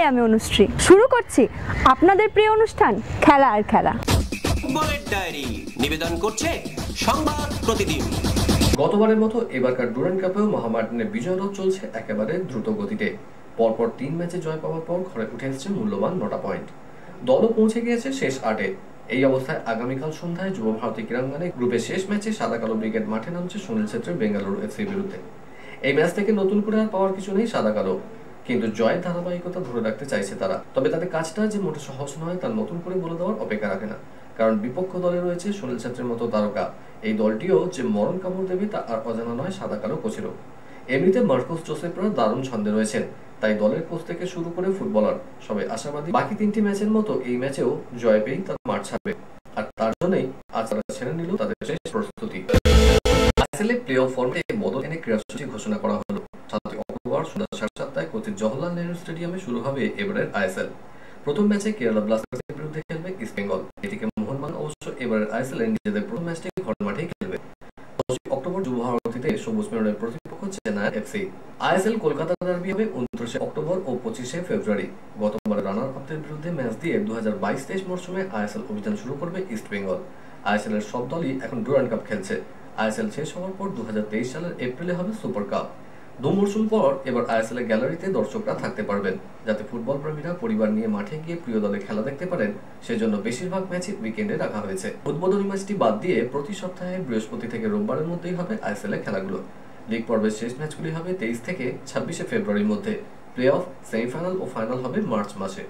আমি অনুশ্রী। শুরু করছি আপনাদের প্রিয় অনুষ্ঠান খেলা আর খেলা। ফুটবলের ডায়েরি নিবেদন করছে সংবাদ প্রতিদিন। গতবারের মতো এবারকার ডুরান্ড কাপেও মোহামেডানের বিজয়রথ চলছে একেবারে দ্রুত গতিতে। পরপর 3 ম্যাচে জয় পাওয়ার পর ঘরে উঠে এসেছে মূল্যবান 9টা পয়েন্ট। দলও পৌঁছে গিয়েছে শেষ 8-এ। এই অবস্থায় আগামীকাল সন্ধ্যায় যুব ভারতী ক্রীড়াঙ্গনে গ্রুপের শেষ ম্যাচে সাদা কালো ব্রিগেড মাঠে নামছে সুনীল ছেত্রীর বেঙ্গালুরু এফসির বিরুদ্ধে। এই ম্যাচ থেকে নতুন করে আর পাওয়ার কিছু নেই সাদা কালো, কিন্তু জয়ের ধারাবাহিকতা ধরে রাখতে চাইছে তারা। তবে তাদের কাজটা যে মোটে সহজ নয় তা নতুন করে বলে দেওয়ার অপেক্ষা রাখে না, কারণ বিপক্ষ দলে রয়েছে সুনীল ছেত্রীর মতো তারকা। এই দলটিও যে মরণ কামড় দেবে তা আর অজানা নয় সাদা কালো কোচেরও। এমনিতে মার্কোস জোসেফরা দারুণ ছন্দে রয়েছেন, তাই দলের কোচ থেকে শুরু করে ফুটবলার সবাই আশাবাদী বাকি 3টি ম্যাচের মতো এই ম্যাচেও জয় পেয়েই তারা মাঠ ছাড়বে। আর তার জন্যই আজ তারা ছেড়ে নিল তাদের শেষ প্রস্তুতি। আইএসএল প্লে অফ ফর্মে বদল এনে ক্রীড়াসূচি ঘোষণা করা হলো। 7 অক্টোবর সন্ধ্যা 7:30টায় কোচির জওহরলাল নেহরু স্টেডিয়ামে শুরু হবে এবারের আইএসএল। প্রথম ম্যাচে কেরালা ব্লাস্টার্সের বিরুদ্ধে খেলবে ইস্ট বেঙ্গল। এদিকে মোহনবাগান অবশ্য এবারের আইএসএল এর নিজেদের প্রথম ম্যাচটি ঘরের মাঠেই খেলবে। 10 অক্টোবর যুব ভারতীতে সবুজ মেরুনের প্রতিপক্ষ Chennai FC. ISL Kolkata derby হবে 29 অক্টোবর ও 25 ফেব্রুয়ারি। গতবার রানার আপদের বিরুদ্ধে ম্যাচ দিয়ে 2022-23 মরশুমে আইএসএল অভিযান শুরু করবে ইস্ট বেঙ্গল। আইএসএল এর সব দলই এখন ডুরান্ড কাপ খেলছে। আইএসএল শেষ হওয়ার পর 2023 সালের এপ্রিলে হবে সুপার কাপ। 2 মরশুম পর এবার আইএসএল এর গ্যালারিতে দর্শকরা থাকতে পারবেন, যাতে ফুটবল প্রেমীরা পরিবার নিয়ে মাঠে গিয়ে প্রিয় দলে খেলা দেখতে পারেন। সেজন্য বেশিরভাগ ম্যাচই উইকেন্ডে রাখা হয়েছে। উদ্বোধনী ম্যাচটি বাদ দিয়ে প্রতি সপ্তাহে বৃহস্পতি থেকে রোববারের মধ্যেই হবে আইএসএল এর খেলাগুলো। লিগ পর্বের শেষ ম্যাচগুলি হবে 23 থেকে 26 ফেব্রুয়ারির মধ্যে। প্লে অফ, সেমিফাইনাল ও ফাইনাল হবে মার্চ মাসে।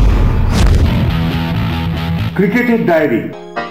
ক্রিকেটের ডায়েরি।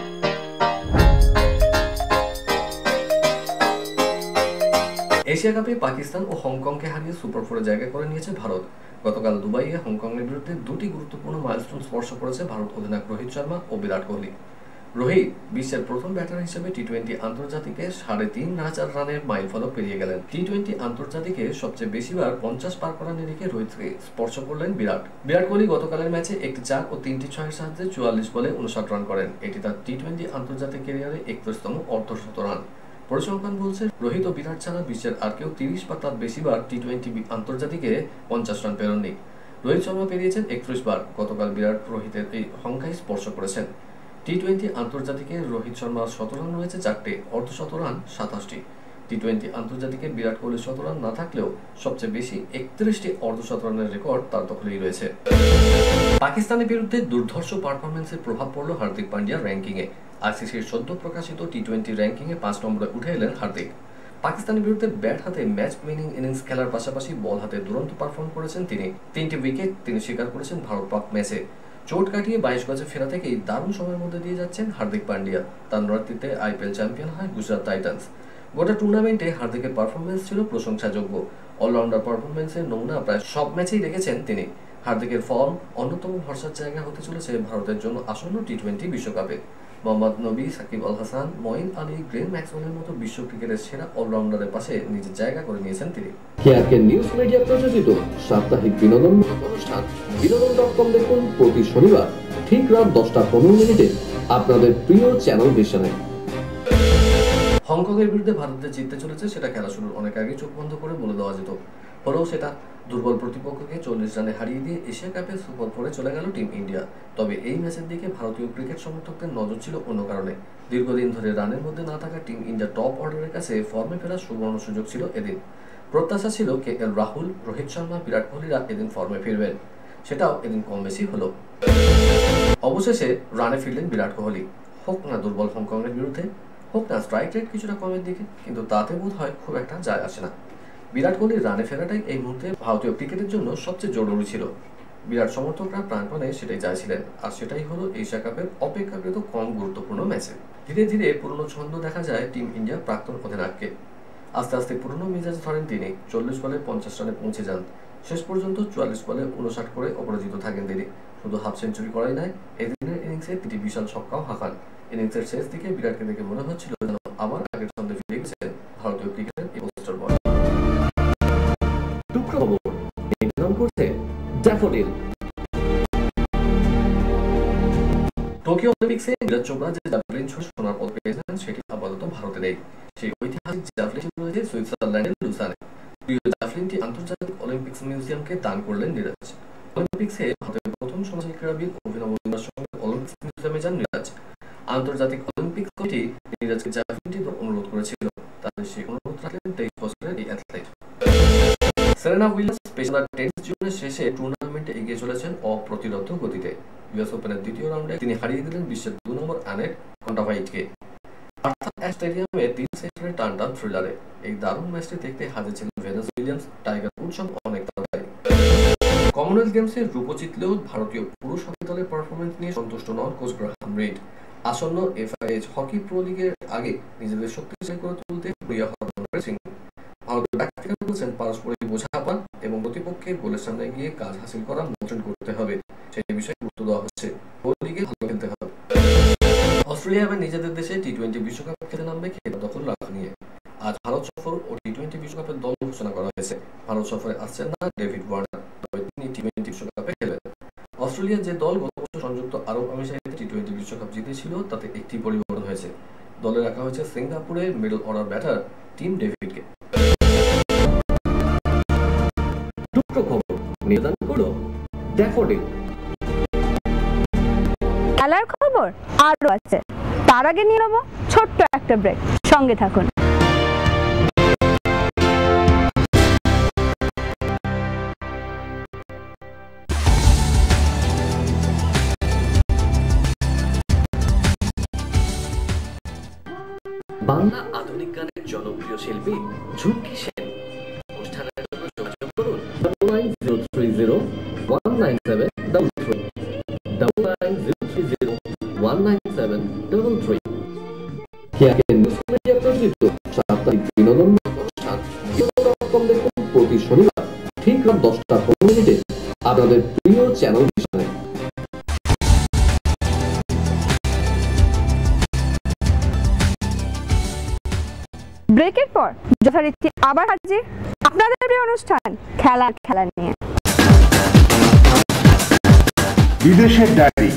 এশিয়া কাপে পাকিস্তান ও হংকংকে হারিয়ে সুপার 4-এ জায়গা করে নিয়েছে ভারত। গতকাল দুবাইয়ে হংকংয়ের বিরুদ্ধে 2টি গুরুত্বপূর্ণ মাইলস্টোন স্পর্শ করেছে ভারত অধিনায়ক রোহিত শর্মা ও বিরাট কোহলি। রোহিত বিশ্বের প্রথম ব্যাটার হিসেবে টি-20 আন্তর্জাতিকে 3,500 রানের মাইলফলক পেরিয়ে গেলেন। টি-20 আন্তর্জাতিকে সবচেয়ে বেশিবার 50 পার করা নিরিখে রোহিতকে স্পর্শ করলেন বিরাট কোহলি গতকালের ম্যাচে একটি 4 ও 3টি 6-এর সাহায্যে 44 বলে 59 রান করেন। এটি তার টি-20 আন্তর্জাতিক ক্যারিয়ারে 31তম অর্ধশত রান। পরিসংখ্যান বলছে রোহিত ও বিরাট ছাড়া বিশ্বের আর কেউ 30 বা তার বেশিবার টি-20 আন্তর্জাতিকে 50 রান পেরোননি। রোহিত শর্মা পেরিয়েছেন 31 বার। গতকাল বিরাট রোহিতের এই সংখ্যায় স্পর্শ করেছেন। টি-20 আন্তর্জাতিকে রোহিত শর্মার 100 রান রয়েছে 4টে, অর্ধশত রান 27টি। টি-20 আন্তর্জাতিকে বিরাট কোহলির 100 রান না থাকলেও সবচেয়ে বেশি 31টি অর্ধশত রানের রেকর্ড তার দখলেই রয়েছে। পাকিস্তানের বিরুদ্ধে দুর্ধর্ষ পারফরম্যান্সের প্রভাব পড়ল হার্দিক পান্ডিয়ার র্যাঙ্কিংয়ে। আইসিসির সদ্য প্রকাশিত টি-20 র্যাঙ্কিংয়ে 5 নম্বরে উঠে এলেন হার্দিক। পাকিস্তানের বিরুদ্ধে ব্যাট হাতে ম্যাচ উইনিং ইনিংস খেলার পাশাপাশি বল হাতে দুরন্ত পারফর্ম করেছেন তিনি। 3টি উইকেট তিনি শিকার করেছেন ভারত পাক ম্যাচে। চোট কাটিয়ে 22 গজে ফেরা থেকেই দারুণ সময়ের মধ্যে দিয়ে যাচ্ছেন হার্দিক পান্ডিয়া। তার নেতৃত্বে আইপিএল চ্যাম্পিয়ন হয় গুজরাট টাইটান্স। গোটা টুর্নামেন্টে হার্দিকের পারফরমেন্স ছিল প্রশংসাযোগ্য। অলরাউন্ডার পারফরমেন্সের নমুনা প্রায় সব ম্যাচেই রেখেছেন তিনি। হার্দিকের ফর্ম অন্যতম ভরসার জায়গা হতে চলেছে ভারতের জন্য আসন্ন টি-20 বিশ্বকাপে। মোহাম্মদ নবী, সাকিব আল হাসান, মঈন আলী, গ্লেন ম্যাক্সওয়েলের মতো বিশ্ব ক্রিকেটের সেরা অলরাউন্ডারের পাশে নিজের জায়গা করে নিয়েছেন তিনি। কেআরকে নিউজ মিডিয়া প্রযোজিত সাপ্তাহিক বিনোদন অনুষ্ঠান বিনোদন.com দেখুন প্রতি শনিবার ঠিক রাত 10:15 আপনাদের প্রিয় চ্যানেল ভিশনে। হংকংয়ের বিরুদ্ধে ভারতের জিততে চলেছে সেটা খেলা শুরুর অনেক আগে চোখ বন্ধ করে বলে দেওয়া যেত। হলেও সেটা দুর্বল প্রতিপক্ষকে 40 রানে হারিয়ে দিয়ে এশিয়া কাপে সুপার 4-এ চলে গেল টিম ইন্ডিয়া। তবে এই ম্যাচের দিকে ভারতীয় ক্রিকেট সমর্থকদের নজর ছিল অন্য কারণে। দীর্ঘদিন ধরে রানের মধ্যে না থাকা টিম ইন্ডিয়া টপ অর্ডারের কাছে ফর্মে ফেরার সুবর্ণ সুযোগ ছিল এদিন। প্রত্যাশা ছিল কেএল রাহুল, রোহিত শর্মা, বিরাট কোহলিরা এদিন ফর্মে ফিরবেন। সেটাও এদিন কম বেশি হলো। অবশেষে রানে ফিরলেন বিরাট কোহলি। হোক না দুর্বল হংকংয়ের বিরুদ্ধে, হোক না স্ট্রাইক রেট কিছুটা কমের দিকে, কিন্তু তাতে বোধ হয় খুব একটা যায় আসে না। বিরাট কোহলির রানে ফেরাটাই এই মুহূর্তে ভারতীয় ক্রিকেটের জন্য সবচেয়ে জরুরি ছিল। বিরাট সমর্থকরা প্রাণপণে সেটাই চাইছিলেন, আর সেটাই হলো এশিয়া কাপের অপেক্ষাকৃত কম গুরুত্বপূর্ণ ম্যাচে। ধীরে ধীরে পুরনো ছন্দ দেখা যায় টিম ইন্ডিয়া প্রাক্তন অধিনায়ককে। আস্তে আস্তে পুরনো মেজাজ ধরেন তিনি। 40 বলে 50 রানে পৌঁছে যান। শেষ পর্যন্ত 44 বলে 59 করে অপরাজিত থাকেন তিনি। শুধু হাফ সেঞ্চুরি করাই নয়, এদিনের ইনিংসে 3টি বিশাল ছক্কাও হাঁকান। ইনিংসের শেষ দিকে বিরাটকে দেখে মনে হচ্ছিল যেন আবার আগের ছন্দে ফিরে গেছেন ভারতীয় ক্রিকেটের এই পোস্টার বয়। টোকিও অলিম্পিক্সে নীরজ চোপড়া যে জ্যাভলিন ছুড়ে সোনার পদক পেয়েছেন সেটি আপাতত ভারতে নেই। সেই ঐতিহাসিক জ্যাভলিন রয়েছে সুইজারল্যান্ডের লুসানে। প্রিয় জ্যাভলিনটি আন্তর্জাতিক অলিম্পিক্স মিউজিয়ামকে দান করলেন নীরজ। অলিম্পিক্সে ভারতের প্রথম সমাজী ক্রীড়াবিদ অভিনব বিন্যার সঙ্গে অলিম্পিক্স মিউজিয়ামে যান নীরাজ। আন্তর্জাতিক অলিম্পিক কমিটি নীরাজকে জ্যাভলিন অনুরোধ করেছিল, তাদের সেই অনুরোধ রাখলেন 23 বছরের এই অ্যাথলেট। সেরেনা উইলিয়ামস পেশাদার টেনিস জীবনের শেষে টুর্নামেন্টে এগিয়ে চলেছেন অপ্রতিরোধ্য গতিতে। ইউএস ওপেনের দ্বিতীয় রাউন্ডে তিনি হারিয়ে দিলেন বিশ্বের 2 নম্বর অ্যানেট কন্টাভাইটকে আর্থার স্টেডিয়ামে 3 সেটের টানটান থ্রিলারে। এই দারুণ ম্যাচটি দেখতে হাজির ছিলেন ভেনাস উইলিয়ামস, টাইগার উডস সহ অনেক তারকাই। কমনওয়েলথ গেমসে রূপ জিতলেও ভারতীয় পুরুষ হকি দলের পারফরমেন্স নিয়ে সন্তুষ্ট নন কোচ গ্রাহাম রিড। আসন্ন এফআইএইচ হকি প্রো লিগের আগে নিজেদের শক্তিশালী করে তুলতে করেছেন। ভারতের ব্যাটসম্যানরা বলছেন পারস্পরিক বোঝাপড়া এবং প্রতিপক্ষের গোলের সামনে গিয়ে কাজ হাসিল করা মসৃণ করতে হবে, সেই বিষয়ে গুরুত্ব দেওয়া হচ্ছে। প্রো লিগে ভালো খেলতে হবে। অস্ট্রেলিয়া এবার নিজেদের দেশে টি-20 বিশ্বকাপ খেলতে নামবে খেতাব দখল রাখা নিয়ে। আজ ভারত সফর ও টি-20 বিশ্বকাপের দল ঘোষণা করা হয়েছে। ভারত সফরে আসছেন না ডেভিড ওয়ার্নার, তবে তিনি টি-20 বিশ্বকাপে খেলবেন। অস্ট্রেলিয়ার যে দল গত বছর সংযুক্ত আরব আমিরাতে টি-20 বিশ্বকাপ জিতেছিল তাতে একটি পরিবর্তন হয়েছে। দলে রাখা হয়েছে সিঙ্গাপুরের মিডল অর্ডার ব্যাটার টিম ডেভিডকে। টুকরো খবর নিবেদন করলো ড্যাফোডিল। খেলার খবর আরো আছে, তার আগে নিয়ে নেব ছোট্ট একটা ব্রেক, সঙ্গে থাকুন। বাংলা আধুনিক গানের জনপ্রিয় শিল্পী ঝুঁকি সেন। অনুষ্ঠানের জন্য যোগাযোগ করুন 9903019733 9903019733। মিডিয়া প্রযোজিত সাপ্তাহিক বিনোদন অনুষ্ঠান বিনোদন.com দেখুন প্রতি শনিবার ঠিক রাত 10:15 আপনাদের প্রিয় চ্যানেল ভিশনে। ব্রেকের পর যথারীতি আবার হাজির আপনাদের প্রিয় অনুষ্ঠান খেলা নিয়ে। বিদেশের ডায়েরি।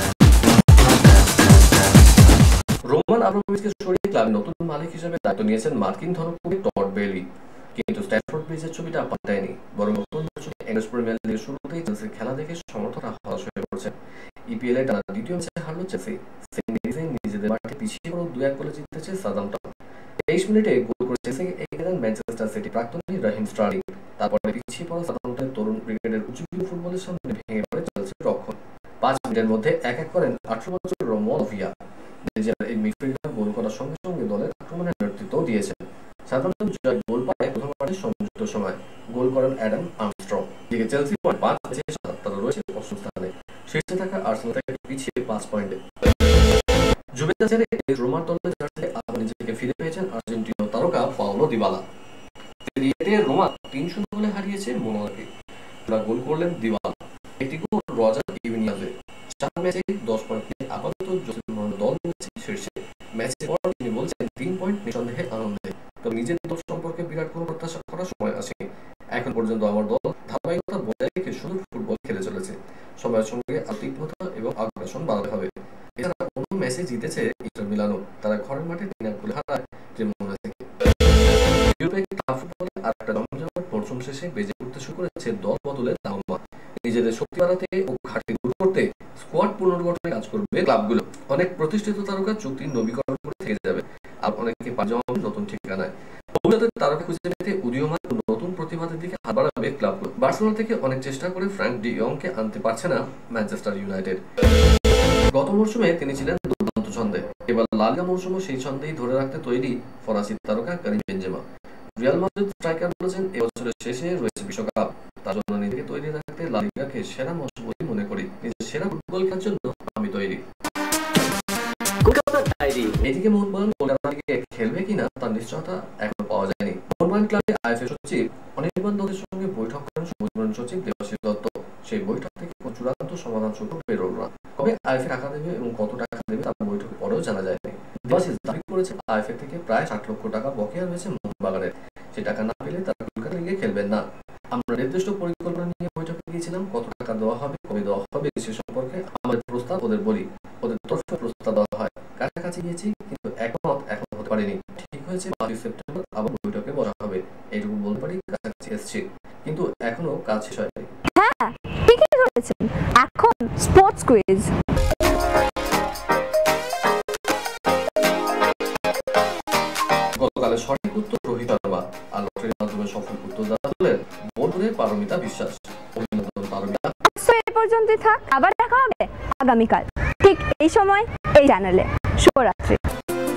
রোমান আব্রামোভিচকে সরিয়ে ক্লাবের নতুন মালিক হিসেবে দায়িত্ব নিয়েছেন মার্কিন ধনকুবের টড বেইলি, কিন্তু স্ট্যামফোর্ড ব্রিজের ছবিটা পাল্টায়নি, বরং নতুন বছরে ইংলিশ প্রিমিয়ার লিগের শুরুতেই চেলসির খেলা দেখে সমর্থকরা হতাশ হয়ে পড়ছেন। ইপিএল এ টানা দ্বিতীয় ম্যাচে হারল চেলসি। নিজেদের মাঠে পিছিয়ে পড়ে 2-1 গোলে জিতেছে সাউদাম্পটন। 23 মিনিটে গোল করে চেলসিকে এগিয়ে দেন ম্যানচেস্টার সিটি প্রাক্তনী রাহিম স্টার্লিং। তারপরে পিছিয়ে পড়া সাউদাম্পটনের তরুণ ব্রিগেডের উজ্জীবিত ফুটবলের সামনে ভেঙে পড়ে চেলসির রক্ষণ। 5 মিনিটের মধ্যে 1-1 করেন 18 বছরের রোমন ভিয়া। এই মিডফিল্ডার গোল করার সঙ্গে সঙ্গে দলের আক্রমণের নেতৃত্ব দিয়েছেন। সাধারণত জয় গোল পায় প্রথমার্ধের সংযুক্ত সময়, গোল করেন অ্যাডাম আর্মস্ট্রং। দিকে চেলসি 5 ম্যাচে 7 তারা রয়েছে অষ্টম স্থানে, শীর্ষে থাকা আর্সেনাল থেকে পিছিয়ে 5 পয়েন্টে। জুভেন্টাস ছেড়ে রোমার দলের জার্সিতে আবার নিজেকে ফিরে পেয়েছেন আর্জেন্টিনীয় তারকা পাওলো দিবালা। রোমা 3-0 গোলে হারিয়েছে মোনাকোকে। গোল করলেন দিবালা, একটি গোল রজার ইউনিয়াজে। 4 ম্যাচে 10 পয়েন্ট নিয়ে আপাতত জোসে মরিনহোর দল রয়েছে শীর্ষে। ম্যাচের পর তিনি বলছেন 3 পয়েন্ট নিঃসন্দেহে আনন্দে, তবে নিজের দল সম্পর্কে বিরাট কোনো প্রত্যাশা করার সময় আসেনি। এখন পর্যন্ত আমার দল ধারাবাহিকতা বজায় রেখে সুন্দর ফুটবল খেলে চলেছে। সময়ের সঙ্গে তীব্রতা এবং আগ্রাসন বাড়াতে হবে। এছাড়া কোনো ম্যাচে জিতেছে ইন্টার মিলানো, তারা ঘরের মাঠে 3-1 গোলে হারায় ক্রেমোনা থেকে। ইউরোপের ক্লাব ফুটবলে আরেকটা জমজমাট মরশুম শেষে বেজে উঠতে শুরু করেছে দল বদলের দামামা। নিজেদের শক্তি বাড়াতে ও ঘাটতি দূর করতে স্কোয়াড পুনর্গঠনে কাজ করবে ক্লাবগুলো। অনেক প্রতিষ্ঠিত তারকা চুক্তির নবীকরণ করে থেকে যাবে, আর অনেকে পা জমাবে নতুন ঠিকানায়। ভবিষ্যতের তারকা খুঁজে পেতে উদীয়মান নতুন প্রতিভাদের দিকে হাত বাড়াবে ক্লাবগুলো। বার্সেলোনা থেকে অনেক চেষ্টা করে ফ্র্যাঙ্ক ডি ইয়ংকে আনতে পারছে না ম্যানচেস্টার ইউনাইটেড। গত মরশুমে তিনি ছিলেন দুর্দান্ত ছন্দে, এবার লা লিগা মরশুমে সেই ছন্দেই ধরে রাখতে তৈরি ফরাসি তারকা Karim Benzema. Real Madrid striker বলেছেন, এবছরের শেষে রয়েছে বিশ্বকাপ, তার জন্য নিজেকে তৈরি রাখতে লা লিগাকে সেরা মৌসুম বলে মনে করি। নিজের সেরা ফুটবল খেলার জন্য আমি তৈরি। এদিকে মোহনবাগান কলকাতা লিগে খেলবে কিনা তার নিশ্চয়তা এখনো পাওয়া যায়নি। মোহনবাগান ক্লাবে আইএফএ সচিব অনির্বাণ দত্তের সঙ্গে বৈঠক করেন সবুজ সচিব দেবাশিস দত্ত। সেই বৈঠক থেকে চূড়ান্ত সমাধান সূত্র বেরোল না। কবে আইএফএ টাকা দেবে এবং কত টাকা দেবে তা বৈঠকের পরেও জানা যায়নি। দেবাশিস দাবি করেছে আইএফএ থেকে প্রায় 60 লক্ষ টাকা বকেয়া রয়েছে মোহনবাগানের, সে টাকা না পেলে তারা কলকাতা লিগে খেলবেন না। আমরা নির্দিষ্ট পরিকল্পনা নিয়ে বৈঠকে গিয়েছিলাম, কত টাকা দেওয়া হবে, কবে দেওয়া হবে সে সম্পর্কে আমাদের প্রস্তাব ওদের বলি, ওদের তরফে প্রস্তাব দেওয়া হয়। কাছাকাছি গিয়েছি কিন্তু একমত এখন হতে পারেনি। ঠিক হয়েছে 5 সেপ্টেম্বর আবার বৈঠকে বসা হবে, এইটুকু বলতে পারি। কাছাকাছি এসেছি কিন্তু এখনো কাজ শেষ হয়নি। হ্যাঁ ঠিকই বলেছেন। এখন স্পোর্টস কুইজ। গতকালের সঠিক উত্তর রোহিত শর্মা, আর লটারির মাধ্যমে সফল উত্তরদাতা হলেন বোলপুরের পারমিতা বিশ্বাস। অভিনন্দন পারমিতা। এই পর্যন্তই থাক, আবার দেখা হবে আগামীকাল ঠিক এই সময় এই চ্যানেলে। শুভরাত্রি।